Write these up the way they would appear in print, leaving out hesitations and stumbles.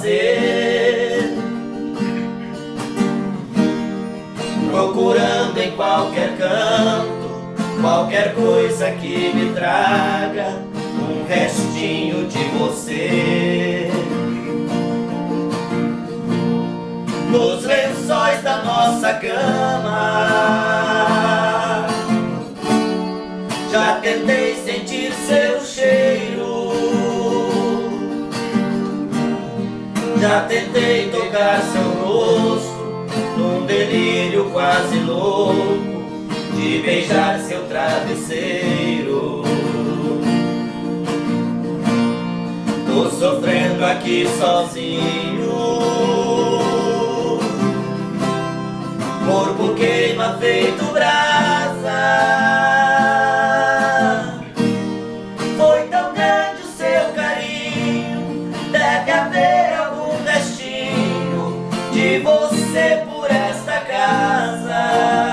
prazer, procurando em qualquer canto, qualquer coisa que me traga um restinho de você. Nos lençóis da nossa cama, já tentei sentir seu cheiro, já tentei tocar seu rosto, num delírio quase louco de beijar seu travesseiro. Tô sofrendo aqui sozinho, corpo queima feito brasa. Foi tão grande o seu carinho, deve haver algum restinho de você por esta casa.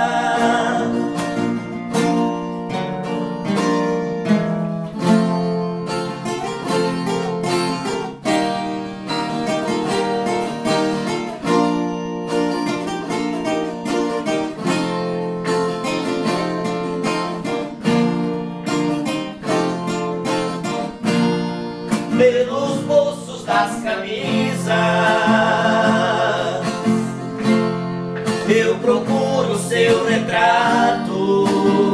Pelos bolsos das camisas eu procuro seu retrato,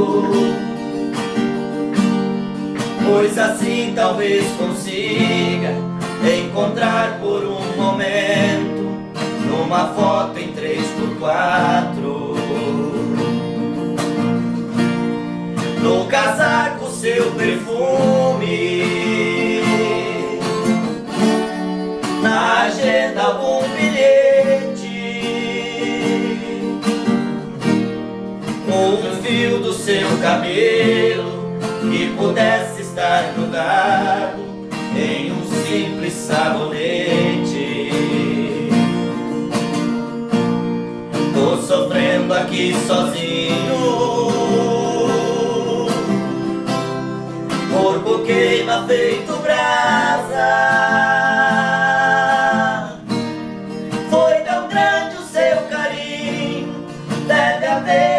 pois assim talvez consiga encontrar por um momento numa foto em 3x4. No casaco seu perfume, na agenda algum bilhete, um fio do seu cabelo que pudesse estar grudado em um simples sabonete. Tô sofrendo aqui sozinho, corpo queima feito brasa. Foi tão grande o seu carinho, deve haver